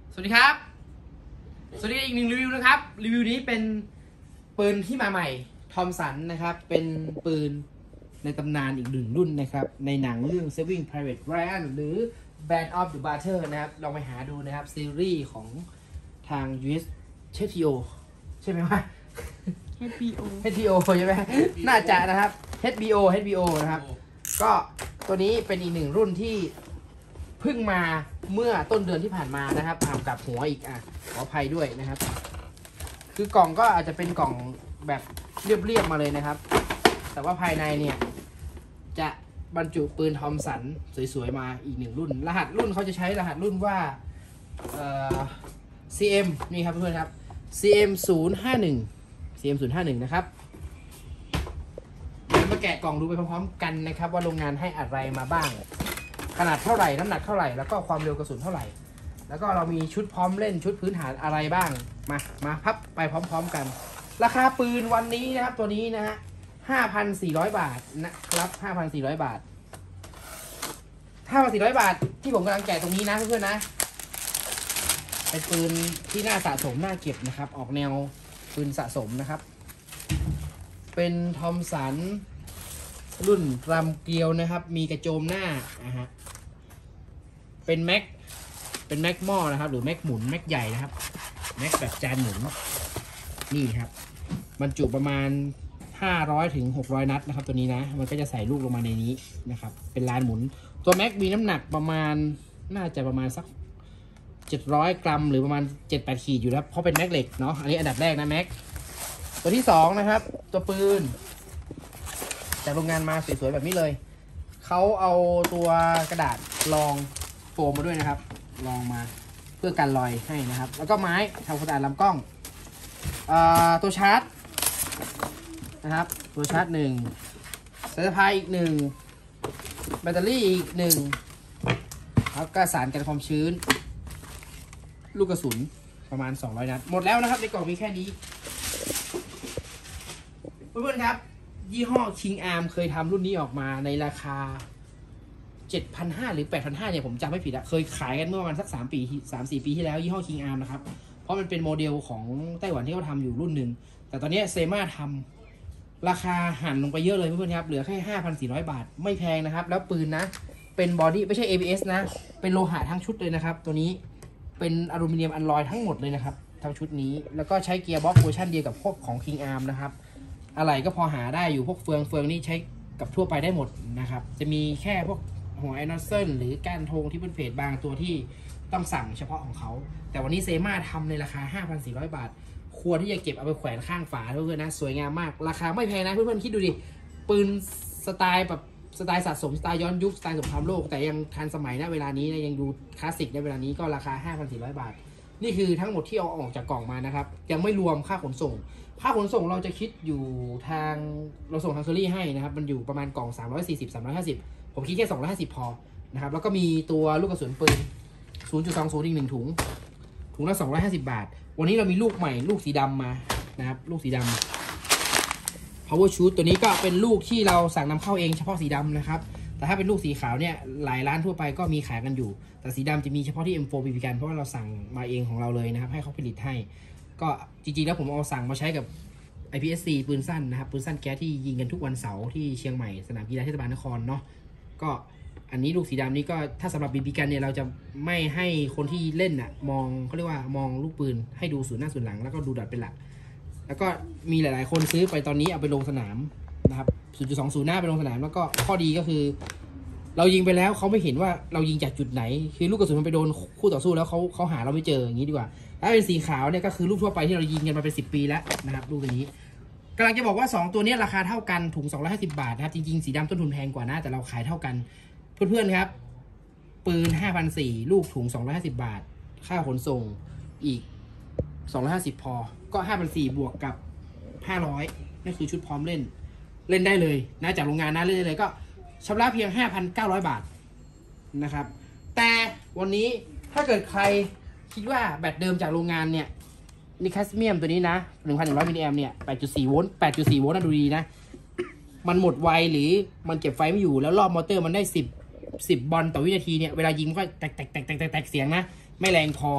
สวัสดีครับสวัสดีอีกหนึ่งรีวิวนะครับรีวิวนี้เป็นปืนที่มาใหม่ทอมสันนะครับเป็นปืนในตำนานอีกหนึ่งรุ่นนะครับในหนังเรื่อง Saving Private Ryan หรือ Band of the Brothers นะครับลองไปหาดูนะครับซีรีส์ของทาง US HBO ใช่ไหมวะ HBO ใช่ไหมน่าจะนะครับ HBO นะครับก็ตัวนี้เป็นอีกหนึ่งรุ่นที่เพิ่งมาเมื่อต้นเดือนที่ผ่านมานะครับกับหัวอีกขออภัยด้วยนะครับคือกล่องก็อาจจะเป็นกล่องแบบเรียบๆมาเลยนะครับแต่ว่าภายในเนี่ยจะบรรจุปืนทอมสันสวยๆมาอีกหนึ่งรุ่นรหัสรุ่นเขาจะใช้รหัสรุ่นว่าCM นี่ครับเพื่อนๆครับ CM 051 นะครับเดี๋ยวมาแกะกล่องดูไปพร้อมๆกันนะครับว่าโรงงานให้อะไรมาบ้างขนาดเท่าไหร่น้ำหนักเท่าไหร่แล้วก็ความเร็วกระสุนเท่าไหร่แล้วก็เรามีชุดพร้อมเล่นชุดพื้นฐานอะไรบ้างมาพับไปพร้อมๆกันราคาปืนวันนี้นะครับตัวนี้นะฮะ 5,400 บาทนะครับ 5,400 บาท 5,400 บาทที่ผมกำลังแกะตรงนี้นะเพื่อนๆนะเป็นปืนที่น่าสะสมน่าเก็บนะครับออกแนวปืนสะสมนะครับเป็นทอมสันรุ่นรำเกลียวนะครับมีกระโจมหน้านะฮะเป็นแม็กหม้อนะครับหรือแม็กหมุนแม็กใหญ่นะครับแม็กแบบจานหมุนนี่ครับบรรจุประมาณ500 ถึง 600 นัดนะครับตัวนี้นะมันก็จะใส่ลูกลงมาในนี้นะครับเป็นลานหมุนตัวแม็กมีน้ำหนักประมาณน่าจะประมาณสัก700 กรัมหรือประมาณ 7-8 ขีดอยู่แล้วเพราะเป็นแม็กเหล็กเนาะอันนี้อันดับแรกนะแม็กตัวที่2นะครับตัวปืนจากโรงงานมาสวยๆแบบนี้เลยเขาเอาตัวกระดาษรองโฟมมาด้วยนะครับรองมาเพื่อกันรอยให้นะครับแล้วก็ไม้ทำความสะอาดลำกล้องตัวชาร์จนะครับตัวชาร์จ1สายสะพายอีก1แบตเตอรี่อีก1แล้วก็สารกันความชื้นลูกกระสุนประมาณ200 นัดหมดแล้วนะครับในกล่องมีแค่นี้เพื่อนๆครับยี่ห้อ King Arm เคยทำรุ่นนี้ออกมาในราคา 7,500 หรือ 8,500 เนี่ยผมจำไม่ผิดอะเคยขายกันเมื่อประมาณสัก3-4 ปีที่แล้วยี่ห้อ King Arm นะครับเพราะมันเป็นโมเดลของไต้หวันที่เขาทำอยู่รุ่นหนึ่งแต่ตอนนี้เซม่าทำราคาหันลงไปเยอะเลยเพื่อนๆครับเหลือแค่ 5,400 บาทไม่แพงนะครับแล้วปืนนะเป็นบอดี้ไม่ใช่ ABS นะเป็นโลหะทั้งชุดเลยนะครับตัวนี้เป็นอลูมิเนียมอัลลอยทั้งหมดเลยนะครับทั้งชุดนี้แล้วก็ใช้เกียร์บ็อกซ์เวอร์ชันเดียวกับพวกของ King Arm นะครับอะไรก็พอหาได้อยู่พวกเฟืองนี่ใช้กับทั่วไปได้หมดนะครับจะมีแค่พวกหัวไอโนเซนหรือก้านธงที่เป็นเพจบางตัวที่ต้องสั่งเฉพาะของเขาแต่วันนี้เซม่าทำในราคา 5,400 บาทควรที่จะเก็บเอาไปแขวนข้างฝาเพื่อนๆนะสวยงามมากราคาไม่แพงนะเพื่อนๆคิดดูดิปืนสไตล์แบบสไตล์สะสมสไตล์ย้อนยุคสไตล์สงครามโลกแต่ยังทันสมัยณเวลานี้นะยังดูคลาสสิกในเวลานี้ก็ราคา 5,400 บาทนี่คือทั้งหมดที่เอาออกจากกล่องมานะครับยังไม่รวมค่าขนส่งเราจะคิดอยู่ทางเราส่งทางเคอรี่ให้นะครับมันอยู่ประมาณกล่อง340-350ผมคิดแค่250พอนะครับแล้วก็มีตัวลูกกระสุนปืน 0.20 อีก1 ถุงละ250 บาทวันนี้เรามีลูกใหม่ลูกสีดำมานะครับลูกสีดำ Power Shoot ตัวนี้ก็เป็นลูกที่เราสั่งนำเข้าเองเฉพาะสีดำนะครับแต่ถ้าเป็นลูกสีขาวเนี่ยหลายร้านทั่วไปก็มีขายกันอยู่แต่สีดำจะมีเฉพาะที่ M4 BB กันเพราะว่าเราสั่งมาเองของเราเลยนะครับให้เขาผลิตให้ก็จริงๆแล้วผมเอาสั่งมาใช้กับ IPSC ปืนสั้นนะครับปืนสั้นแก๊สที่ยิงกันทุกวันเสาร์ที่เชียงใหม่สนามกีฬาเทศบาลนครเนาะก็อันนี้ลูกสีดำนี้ก็ถ้าสำหรับ BB กันเนี่ยเราจะไม่ให้คนที่เล่นมองเขาเรียกว่ามองลูกปืนให้ดูศูนย์หน้าศูนย์หลังแล้วก็ดูดอทเป็นหลักแล้วก็มีหลายๆคนซื้อไปตอนนี้เอาไปลงสนามนะครับ 0.20 หน้าไปลงสนามแล้วก็ข้อดีก็คือเรายิงไปแล้วเขาไม่เห็นว่าเรายิงจากจุดไหนคือลูกกระสุนมันไปโดนคู่ต่อสู้แล้วเขาหาเราไม่เจออย่างนี้ดีกว่าถ้าเป็นสีขาวเนี่ยก็คือลูกทั่วไปที่เรายิงกันมาเป็น10 ปีแล้วนะครับลูกตัวนี้กำลังจะบอกว่า2ตัวนี้ราคาเท่ากันถุง250 บาทนะครับจริงๆสีดำต้นทุนแพงกว่านะแต่เราขายเท่ากันเพื่อนๆครับปืน 5,400 ลูกถุง250 บาทค่าขนส่งอีก250พอก็ 5,400 บวกกับ500นั่นคือชุดพร้อมเล่นได้เลยนะจากโรงงานนะเล่นได้เลยก็ชำระเพียง 5,900 บาทนะครับแต่วันนี้ถ้าเกิดใครคิดว่าแบตเดิมจากโรงงานเนี่ยนิคาสเมียมตัวนี้นะ 1,100 มิลลิแอมเนี่ย 8.4 โวลต์นะดูดีนะมันหมดไวหรือมันเก็บไฟไม่อยู่แล้วรอบมอเตอร์มันได้10บอลต่อวินาทีเนี่ยเวลายิงก็แตกเสียงนะไม่แรงพอ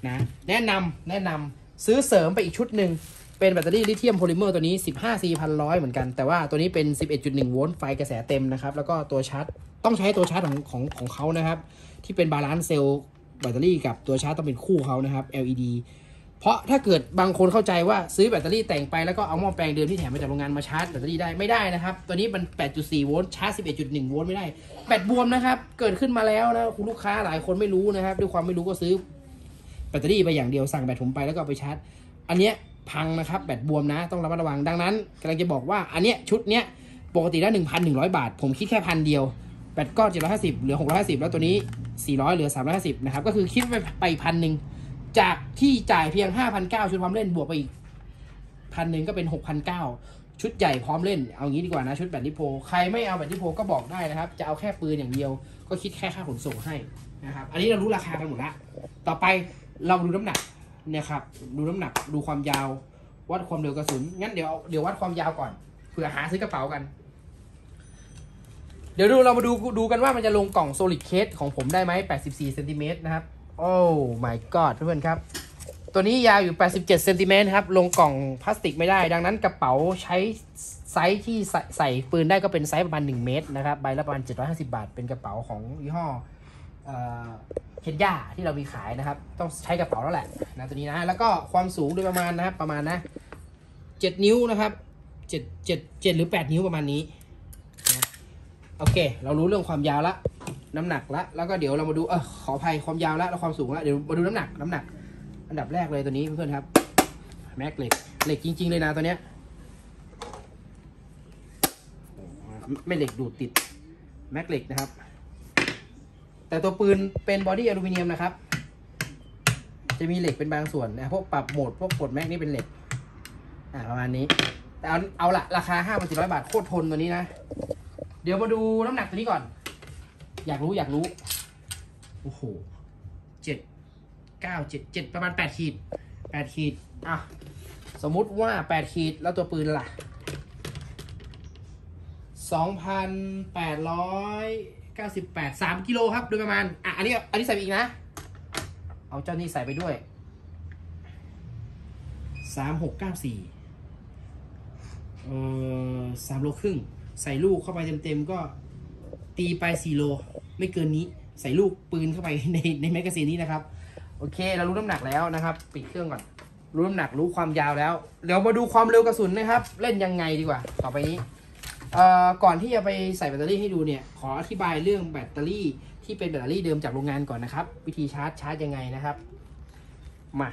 นะแนะนำซื้อเสริมไปอีกชุดหนึ่งเป็นแบตเตอรี่ลิเธียมโพลิเมอร์ตัวนี้ 15C100 เหมือนกันแต่ว่าตัวนี้เป็น 11.1 โวลต์ไฟกระแสเต็มนะครับแล้วก็ตัวชาร์จต้องใช้ตัวชาร์จของเขานะครับที่เป็นบาลานซ์เซลล์แบตเตอรี่กับตัวชาร์จต้องเป็นคู่เขานะครับ LED เพราะถ้าเกิดบางคนเข้าใจว่าซื้อแบตเตอรี่แต่งไปแล้วก็เอาหม้อแปลงเดิมที่แถมมาจากโรงงานมาชาร์จแบตเตอรี่ได้ไม่ได้นะครับตัวนี้มัน 8.4 โวลต์ชาร์จ 11.1 โวลต์ไม่ได้แบตบวมนะครับเกิดขึ้นมาแล้วนะคุณลูกค้าหลายคนไม่รู้นะครับด้วยความไม่รู้ก็ซื้อแบตเตอรี่ไปอย่างเดียวสั่งแบตผมไปแล้วก็เอาไปชาร์จอันเนี้ยพังนะครับแบตบวมนะต้องระมัดระวังดังนั้นกำลังจะบอกว่าอันเนี้ยชุดเนี้ยปกติได้ 1,100 บาทผมคิดแค่1,000 เดียวแบตก้อน750เหลือ650แล้วตัวนี้400เหลือ350นะครับก็คือคิดไป1,000จากที่จ่ายเพียง 5,900 ชุดพร้อมเล่นบวกไปอีก1,000ก็เป็น 6,900 ชุดใหญ่พร้อมเล่นเอางี้ดีกว่านะชุดแบตลิโพใครไม่เอาแบตลิโพก็บอกได้นะครับจะเอาแค่ปืนอย่างเดียวก็คิดแค่ค่าขนส่งให้นะครับอันนี้เรารู้ราคากันหมดละต่อไปเราดูน้ำหนักเนี่ยครับดูน้ำหนักดูความยาววัดความเร็วกระสุนงั้นเดี๋ยววัดความยาวก่อนเผื่อหาซื้อกระเป๋ากันเดี๋ยวเรามาดูกันว่ามันจะลงกล่องโซลิดเคสของผมได้ไหม84 เซนติเมตรนะครับโอ้ my god เพื่อนๆครับตัวนี้ยาวอยู่87 เซนติเมตรครับลงกล่องพลาสติกไม่ได้ดังนั้นกระเป๋าใช้ไซส์ที่ใส่ปืนได้ก็เป็นไซส์ประมาณ1 เมตรนะครับใบละประมาณ750 บาทเป็นกระเป๋าของยี่ห้อเคนย่าที่เรามีขายนะครับต้องใช้กระเป๋าแล้วแหละนะตัวนี้นะแล้วก็ความสูงโดยประมาณนะครับประมาณนะ7 นิ้วนะครับ7หรือ8 นิ้วประมาณนี้นะโอเคเรารู้เรื่องความยาวละน้ำหนักละแล้วก็เดี๋ยวเรามาดูขออภัยความยาวละแล้วความสูงละเดี๋ยวมาดูน้ำหนักอันดับแรกเลยตัวนี้เพื่อนๆครับแม็กเหล็กจริงๆเลยนะตัวเนี้ยไม่เหล็กดูดติดแม็กเหล็กนะครับแต่ตัวปืนเป็นบอดี้อลูมิเนียมนะครับจะมีเหล็กเป็นบางส่วนนะพวกปรับโหมดพวกกดแม็กนี่เป็นเหล็กประมาณนี้แต่เอาละราคา 5,400 บาทโคตรทนตัวนี้นะเดี๋ยวมาดูน้ำหนักตัวนี้ก่อนอยากรู้โอ้โห7 ประมาณ8 ขีดสมมุติว่า8 ขีดแล้วตัวปืนล่ะ 2,898 3 กิโลครับโดยประมาณอันนี้ใส่ไปอีกนะเอาเจ้านี่ใส่ไปด้วย36943 โลครึ่งใส่ลูกเข้าไปเต็มๆก็ตีไป4 โลไม่เกินนี้ใส่ลูกปืนเข้าไปในแมกกาซีนนี้นะครับโอเคเรารู้น้ำหนักแล้วนะครับปิดเครื่องก่อนรู้น้ำหนักรู้ความยาวแล้วเดี๋ยวมาดูความเร็วกระสุนนะครับเล่นยังไงดีกว่าต่อไปนี้ก่อนที่จะไปใส่แบตเตอรี่ให้ดูเนี่ยขออธิบายเรื่องแบตเตอรี่ที่เป็นแบตเตอรี่เดิมจากโรงงานก่อนนะครับวิธีชาร์จยังไงนะครับมา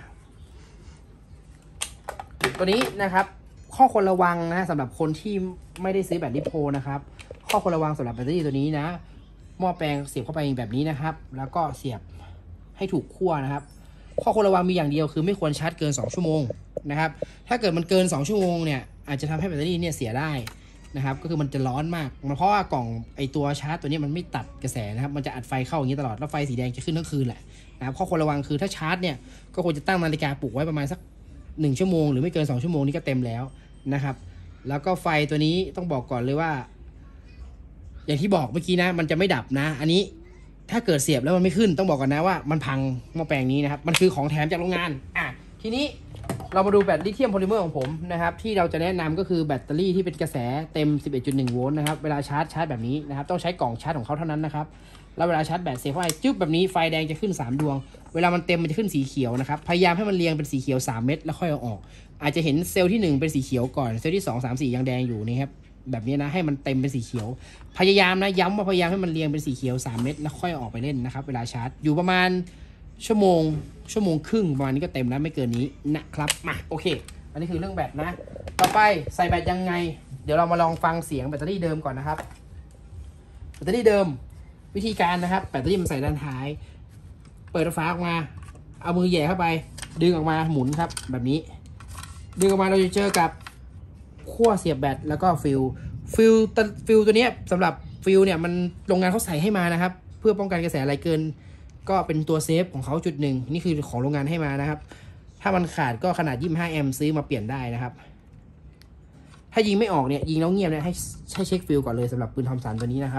ตัวนี้นะครับข้อควรระวังนะสำหรับคนที่ไม่ได้ซื้อแบตลิโพนะครับข้อควรระวังสำหรับแบตเตอรี่ตัวนี้นะหม้อแปลงเสียบเข้าไปแบบนี้นะครับแล้วก็เสียบให้ถูกขั้วนะครับข้อควรระวังมีอย่างเดียวคือไม่ควรชาร์จเกิน2 ชั่วโมงนะครับถ้าเกิดมันเกิน2 ชั่วโมงเนี่ยอาจจะทำให้แบตเตอรี่เนี่ยเสียได้นะครับก็คือมันจะร้อนมากเพราะว่ากล่องไอตัวชาร์จตัวนี้มันไม่ตัดกระแสนะครับมันจะอัดไฟเข้าอย่างนี้ตลอดแล้วไฟสีแดงจะขึ้นทั้งคืนแหละนะครับข้อควรระวังคือถ้าชาร์จเนี่ยก็ควรจะตั้งนาฬิกาปลุกไว้ประมาณสัก1 ชั่วโมงหรือไม่เกิน2 ชั่วโมงนี้ก็เต็มแล้วนะครับแล้วก็ไฟตัวนี้ต้องบอกก่อนเลยว่าอย่างที่บอกเมื่อกี้นะมันจะไม่ดับนะอันนี้ถ้าเกิดเสียบแล้วมันไม่ขึ้นต้องบอกก่อนนะว่ามันพังหม้อแปลงนี้นะครับมันคือของแถมจากโรงงานทีนี้เรามาดูแบตลิเธียมโพลิเมอร์ของผมนะครับที่เราจะแนะนำก็คือแบตเตอรี่ที่เป็นกระแสเต็ม 11.1 โวลต์นะครับเวลาชาร์จแบบนี้นะครับต้องใช้กล่องชาร์จของเขาเท่านั้นนะครับแล้วเวลาชาร์จแบตเสียบเข้าไปจึ๊บแบบนี้ไฟแดงจะขึ้น3 ดวงเวลามันเต็มมันจะขึ้นสีเขียวนะครับพยายามให้มันเรียงเป็นสีเขียว3 เม็ดแล้วค่อยเอาออกอาจจะเห็นเซลล์ที่1เป็นสีเขียวก่อนเซลล์ที่2 3 4ยังแดงอยู่นี่ครับแบบนี้นะให้มันเต็มเป็นสีเขียวพยายามนะย้ำว่าพยายามให้มันเรียงเป็นสีเขียว3 เม็ดแล้วค่อยออกไปเล่นนะครับเวลาชาร์จอยู่ประมาณชั่วโมงครึ่งประมาณนี้ก็เต็มแล้วไม่เกินนี้นะครับมาโอเคอันนี้คือเรื่องแบตนะต่อไปใส่แบตยังไงเดี๋ยวเรามาลองฟังเสียงแบตเตอรี่เดิมก่อนนะครับแบตเตอรี่เดิมวิธีการนะครับแบตเตอรี่มันใส่ด้านท้ายเปิดฝาออกมาเอามือแหย่เข้าไปดึงออกมาหมุนครับแบบนี้ดึงออกมาเราจะเจอกับขั้วเสียบแบตแล้วก็ฟิลตัวนี้สำหรับฟิลเนี่ยมันโรงงานเขาใส่ให้มานะครับเพื่อป้องกันกระแสไหลเกินก็เป็นตัวเซฟของเขาจุดหนึ่งนี่คือของโรงงานให้มานะครับถ้ามันขาดก็ขนาด25 แอมป์ซื้อมาเปลี่ยนได้นะครับถ้ายิงไม่ออกเนี่ยยิงแล้วเงียบเนี่ยให้เช็คฟิลก่อนเลยสำหรับปืนทอมสันตัวนี้นะครับว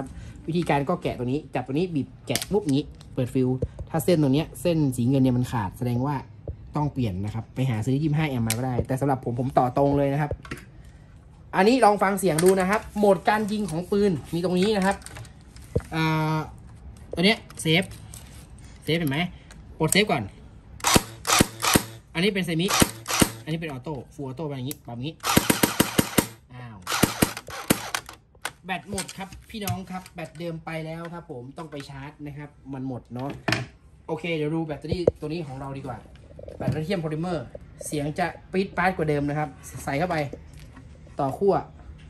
วิธีการก็แกะตัวนี้จับตัวนี้บีบแกะปุ๊บนี้เปิดฟิลถ้าเส้นตรงนี้เส้นสีเงินเนี่ยมันขาดแสดงว่าต้องเปลี่ยนนะครับไปหาซื้อ25 แอมป์มาก็ได้แต่สำหรับผมต่อตรงเลยนะครับอันนี้ลองฟังเสียงดูนะครับโหมดการยิงของปืนมีตรงนี้นะครับตัวเนี้ยเซฟเห็นไหมกดเซฟก่อนอันนี้เป็นเซมิอันนี้เป็นออโต้ฟูลออโต้แบบนี้แบบนี้อ้าวแบตหมดครับพี่น้องครับแบตเดิมไปแล้วครับผมต้องไปชาร์จนะครับมันหมดเนาะโอเคเดี๋ยวดูแบตเตอรี่ตัวนี้ของเราดีกว่าแบตลิเธียมโพลิเมอร์เสียงจะปี๊ดป๊าดกว่าเดิมนะครับใส่เข้าไปต่อขั้ว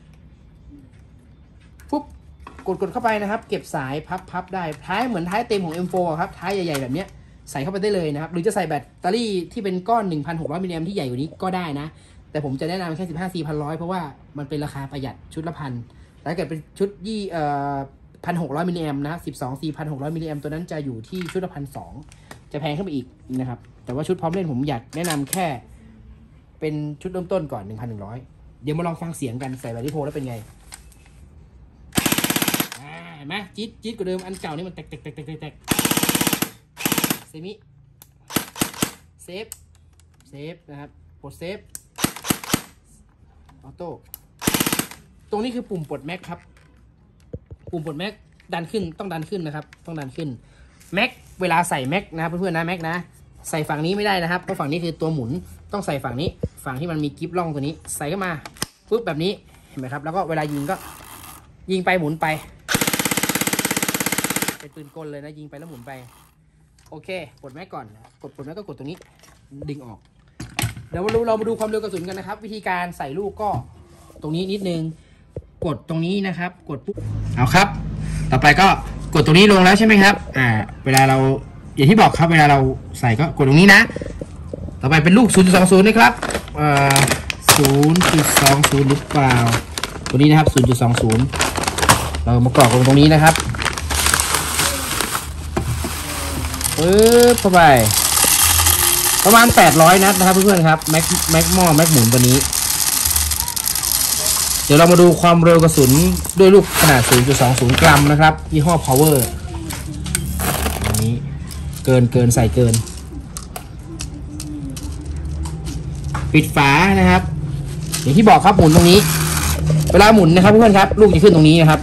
ปุ๊บกดเข้าไปนะครับเก็บสายพับได้ท้ายเหมือนท้ายเต็มของ M4 ครับท้ายใหญ่ๆแบบเนี้ยใส่เข้าไปได้เลยนะครับหรือจะใส่แบตเตอรี่ที่เป็นก้อน 1,600 มิลลิแอมป์ที่ใหญ่กว่านี้ก็ได้นะแต่ผมจะแนะนำแค่ 15-4,100 เพราะว่ามันเป็นราคาประหยัดชุดละพันแต่ถ้าเกิดเป็นชุด1,600 มิลลิแอมป์นะ12-4,600 มิลลิแอมป์ตัวนั้นจะอยู่ที่ชุดละ1,200จะแพงขึ้นไปอีกนะครับแต่ว่าชุดพร้อมเล่นผมอยากแนะนำแค่เป็นชุดเริ่มต้นก่อน 1,100 เดี๋ยวมาลองฟังเสียงกันใส่แบตลิโพแล้วเป็นไงเห็นไหมจี๊ดกว่าเดิมอันเก่านี่มันแตกเซมิเซฟนะครับกดเซฟออโต้ตรงนี้คือปุ่มปลดแม็กครับปุ่มปลดแม็กดันขึ้นต้องดันขึ้นนะครับต้องดันขึ้นแม็กเวลาใส่แม็กนะครับเพื่อนๆนะแม็กนะใส่ฝั่งนี้ไม่ได้นะครับเพราะฝั่งนี้คือตัวหมุนต้องใส่ฝั่งนี้ฝั่งที่มันมีกิ๊บล่องตัวนี้ใส่เข้ามาปุ๊บแบบนี้เห็นไหมครับแล้วก็เวลายิงก็ยิงไปหมุนไปเป็นปืนกลเลยนะยิงไปแล้วหมุนไปโอเคปลดแม็กก่อนกดปลดแม็กก็กดตรงนี้ดึงออกเดี๋ยวเรามาดูความเร็วกระสุนกันนะครับวิธีการใส่ลูกก็ตรงนี้นิดนึงกดตรงนี้นะครับกดปุ๊บเอาครับต่อไปก็กดตรงนี้ลงแล้วใช่ไหมครับเวลาเราอย่างที่บอกครับเวลาเราใส่ก็กดตรงนี้นะต่อไปเป็นลูก 0.20 นะครับ0.20 หรือเปล่าตัวนี้นะครับ 0.20 เรามากรอกลงตรงนี้นะครับเข้าไปประมาณ800 นัดนะครับเพื่อนๆครับแม็กหม้อแม็กหมุนตัวนี้เดี๋ยวเรามาดูความเร็วกระสุนด้วยลูกขนาด 0.20 กรัมนะครับยี่ห้อ Power อันนี้เกินใส่เกินปิดฝานะครับอย่างที่บอกครับหมุนตรงนี้เวลาหมุนนะครับเพื่อนๆครับลูกจะขึ้นตรงนี้นะครับ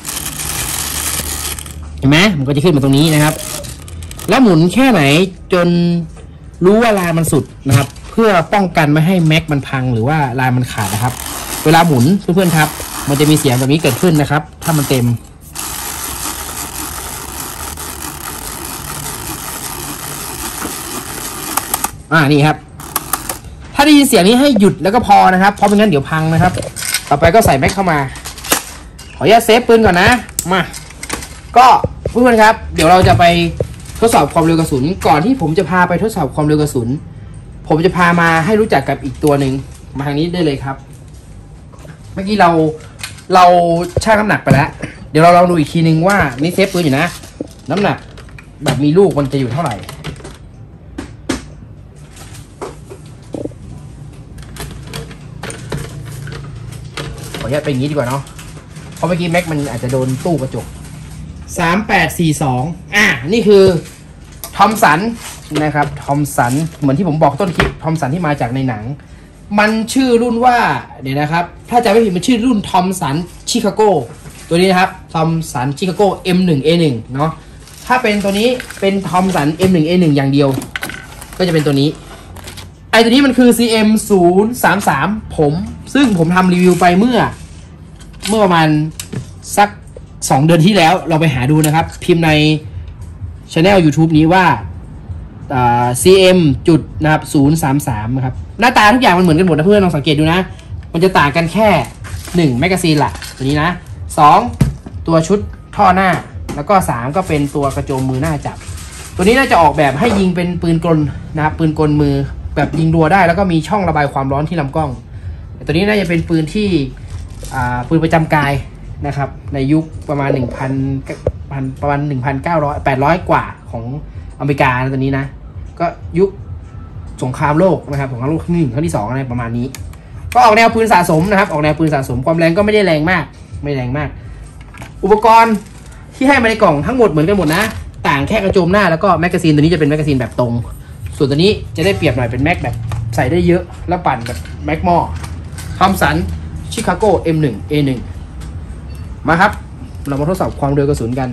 เห็นไหมมันก็จะขึ้นมาตรงนี้นะครับแล้วหมุนแค่ไหนจนรู้ว่าลายมันสุดนะครับเพื่อป้องกันไม่ให้แม็กมันพังหรือว่าลายมันขาดนะครับเวลาหมุนเพื่อนๆครับมันจะมีเสียงแบบนี้เกิดขึ้นนะครับถ้ามันเต็มนี่ครับถ้าได้ยินเสียงนี้ให้หยุดแล้วก็พอนะครับเพราะไม่งั้นเดี๋ยวพังนะครับต่อไปก็ใส่แม็กเข้ามาขออนุญาตเซฟปืนก่อนนะมาก็เพื่อนๆครับเดี๋ยวเราจะไปทดสอบความเร็วกระสุนก่อนที่ผมจะพาไปทดสอบความเร็วกระสุนผมจะพามาให้รู้จักกับอีกตัวหนึ่งมาทางนี้ได้เลยครับเมื่อกี้เราชั่งน้ำหนักไปแล้วเดี๋ยวเราลองดูอีกทีนึงว่านี่เซฟปืนอยู่นะน้ำหนักแบบมีลูกมันจะอยู่เท่าไหร่ขออนุญาตเป็นอย่างนี้ดีกว่าเนาะเพราะเมื่อกี้แม็กมันอาจจะโดนตู้กระจก3842นี่คือทอมสันนะครับทอมสันเหมือนที่ผมบอกต้นคลิปทอมสันที่มาจากในหนังมันชื่อรุ่นว่าเดี๋ยวนะครับถ้าจำไม่ผิดมันชื่อรุ่นทอมสันชิคาโกตัวนี้นะครับทอมสันชิคาโก M1A1 เนาะถ้าเป็นตัวนี้เป็นทอมสัน M1A1 อย่างเดียวก็จะเป็นตัวนี้ไอตัวนี้มันคือ CM033 ซึ่งผมทำรีวิวไปเมื่อประมาณสัก2 เดือนที่แล้วเราไปหาดูนะครับพิมพ์ใน channel YouTube นี้ว่าCM จุดนะครับ033นะครับหน้าตาทุกอย่างมันเหมือนกันหมดนะเพื่อนลองสังเกตดูนะมันจะต่างกันแค่1แมกกาซีนละตัวนี้นะ2ตัวชุดท่อหน้าแล้วก็3ก็เป็นตัวกระโจมมือหน้าจับตัวนี้น่าจะออกแบบให้ยิงเป็นปืนกลนะครับปืนกลมือแบบยิงรัวได้แล้วก็มีช่องระบายความร้อนที่ลำกล้องตัวนี้น่าจะเป็นปืนที่ปืนประจำกายนะครับในยุคประมาณ800กว่าของอเมริกาตัวนี้นะก็ยุคสงครามโลกนะครับสงครามโลกครั้งที่1ครั้งที่2อะไรประมาณนี้ก็ออกแนวปืนสะสมนะครับออกแนวปืนสะสมความแรงก็ไม่ได้แรงมากอุปกรณ์ที่ให้มาในกล่องทั้งหมดเหมือนกันหมดนะต่างแค่กระโจมหน้าแล้วก็แมกกาซีนตัวนี้จะเป็นแมกกาซีนแบบตรงส่วนตัวนี้จะได้เปรียบหน่อยเป็นแม็กแบบใส่ได้เยอะแล้วปั่นแบบแม็กมอทอมสันชิคาโก M1 A1 มาครับเรามาทดสอบความเร็วกระสุนกัน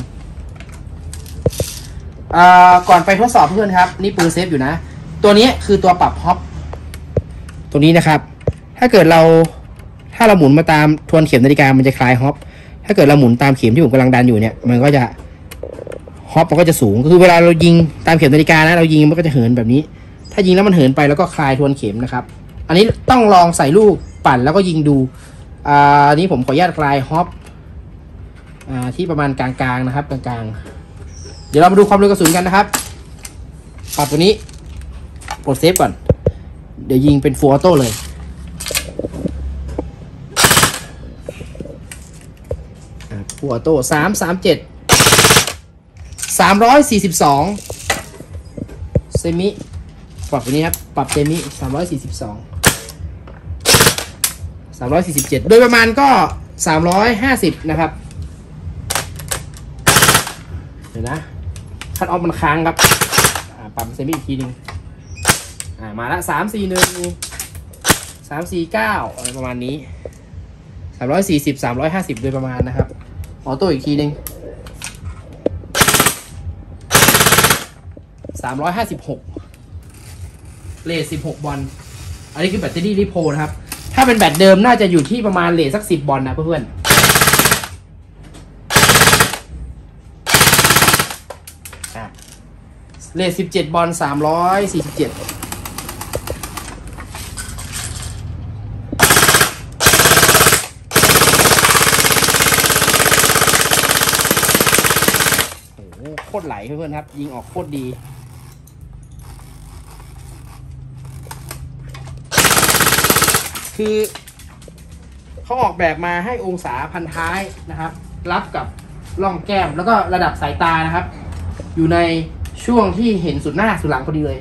ก่อนไปทดสอบเพื่อนครับนี่ปืนเซฟอยู่นะตัวนี้คือตัวปรับฮอปตัวนี้นะครับถ้าเราหมุนมาตามทวนเข็มนาฬิกามันจะคลายฮอปถ้าเกิดเราหมุนตามเข็มที่ผมกำลังดันอยู่เนี่ยมันก็จะฮอปมันก็จะสูงคือเวลาเรายิงตามเข็มนาฬิกานะเรายิงมันก็จะเหินแบบนี้ถ้ายิงแล้วมันเหินไปแล้วก็คลายทวนเข็มนะครับอันนี้ต้องลองใส่ลูกปั่นแล้วก็ยิงดูอันนี้ผมขออนุญาตคลายฮอปที่ประมาณกลางๆนะครับกลางๆเดี๋ยวเรามาดูความเร็วกระสุนกันนะครับปรับตัวนี้กดเซฟก่อนเดี๋ยวยิงเป็นฟูลออโต้เลยฟูลออโต้342เซมิปรับตัวนี้ครับปรับเซมิ347โดยประมาณก็350นะครับเดี๋ยวนะคัทออฟมันค้างครับปรับเซมิอีกทีนึงมาละ341 349อะไรประมาณนี้340 350โดยประมาณนะครับออโต้อีกทีนึง356เรท16บอลอันนี้คือแบตเตอรี่ริโพนะครับถ้าเป็นแบตเดิมน่าจะอยู่ที่ประมาณเรทสัก10บอลนะเพื่อนเรท17บอล347โคตรไหลเพื่อนๆครับยิงออกโคตรดีคือเขาออกแบบมาให้องศาพันท้ายนะครับรับกับร่องแก้มแล้วก็ระดับสายตานะครับอยู่ในช่วงที่เห็นสุดหน้าสุดหลังพอดีเลย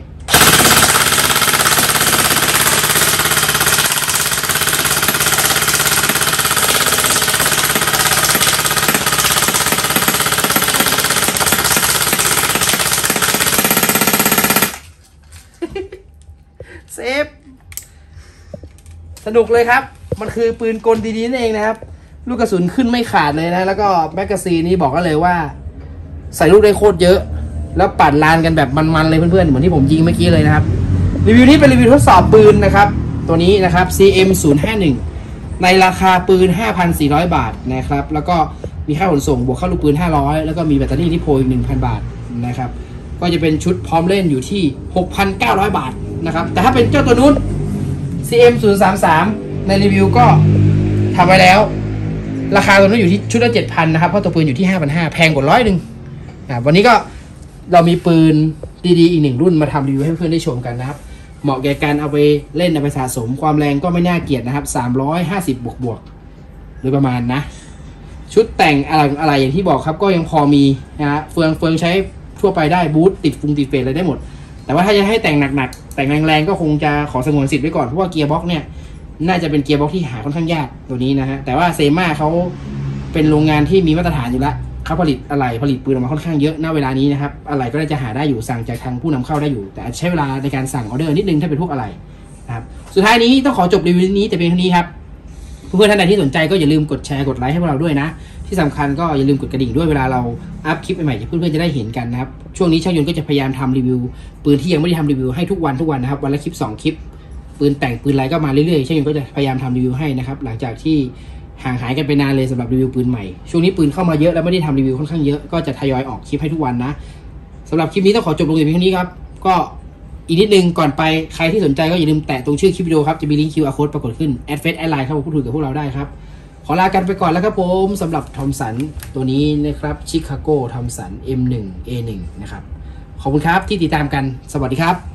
เซฟสนุกเลยครับมันคือปืนกลดีๆนั่นเองนะครับลูกกระสุนขึ้นไม่ขาดเลยนะแล้วก็แมกกาซีนนี้บอกกันเลยว่าใส่ลูกได้โคตรเยอะแล้วปั่นลานกันแบบมันๆเลยเพื่อนๆเหมือนที่ผมยิงเมื่อกี้เลยนะครับรีวิวนี้เป็นรีวิวทดสอบปืนนะครับตัวนี้นะครับ CM051 ในราคาปืน 5,400 บาทนะครับแล้วก็มีค่าขนส่งบวกค่าลูกปืน500แล้วก็มีแบตเตอรี่ที่โพอีก 1,000 บาทนะครับก็จะเป็นชุดพร้อมเล่นอยู่ที่ 6,900 บาทนะครับแต่ถ้าเป็นเจ้าตัวนู้น CM033 ในรีวิวก็ทำไว้แล้วราคาตัวนู้นอยู่ที่ชุดละ 7,000 นะครับเพราะตัวปืนอยู่ที่ 5,500 แพงกว่า100วันนี้ก็เรามีปืนดีๆอีก1รุ่นมาทำรีวิวให้เพื่อนได้ชมกันนะครับเหมาะแก่การเอาไปเล่นเอาไปสะสมความแรงก็ไม่น่าเกลียดนะครับ350บวกโดยประมาณนะชุดแต่งอะไรอย่างที่บอกครับก็ยังพอมีนะฮะเฟืองใช้ทั่วไปได้บูทติดติดเฟรอะไรได้หมดแต่ว่าถ้าจะให้แต่งหนักๆแต่งแรงๆก็คงจะขอสงวนสิทธิ์ไว้ก่อนเพราะว่าเกียร์บ็อกเนี่ยน่าจะเป็นเกียร์บ็อกที่หาค่อนข้างยากตัวนี้นะฮะแต่ว่าเซม่าเขาเป็นโรงงานที่มีมาตรฐานอยู่แล้วเขาผลิตผลิตปืนออกมาค่อนข้างเยอะณเวลานี้นะครับอะไรก็น่าจะหาได้อยู่สั่งจากทางผู้นำเข้าได้อยู่แต่ใช้เวลาในการสั่งออเดอร์นิดนึงถ้าเป็นพวกอะไรนะครับสุดท้ายนี้ต้องขอจบรีวิวนี้แต่เพียงเท่านี้ครับเพื่อนๆท่านใดที่สนใจก็อย่าลืมกดแชร์กดไลค์ให้พวกเราด้วยนะที่สำคัญก็อย่าลืมกดกระดิ่งด้วยเวลาเราอัพคลิปใหม่ๆเพื่อนๆจะได้เห็นกันนะครับช่วงนี้ช่างยนต์ก็จะพยายามทำรีวิวปืนที่ยังไม่ได้ทำรีวิวให้ทุกวันนะครับวันละคลิป2คลิปปืนแต่งปืนอะไรก็มาเรื่อยๆช่างยนต์ก็จะพยายามทำรีวิวให้นะครับหลังจากที่ห่างหายกันไปนานเลยสำหรับรีวิวปืนใหม่ช่วงนี้ปืนเข้ามาเยอะแล้วไม่ได้ทำรีวิวค่อนข้างเยอะก็จะทยอยออกคลิปให้ทุกวันนะสำหรับคลิปนี้ต้องขอจบลงแต่เพียงเท่านี้ครับก็อีกนิดนึงก่อนไปใครที่สนใจก็อย่าลืมแตะตรงชื่อคลิปวิดีโอครับจะมีลิงก์ QR Code ปรากฏขึ้นแอดเฟซแอดไลน์เข้ามาพูดคุยกับพวกเราได้ครับขอลากันไปก่อนแล้วครับผมสำหรับทอมสันตัวนี้นะครับชิคาโกทอมสัน M1 A1 นะครับขอบคุณครับที่ติดตามกันสวัสดีครับ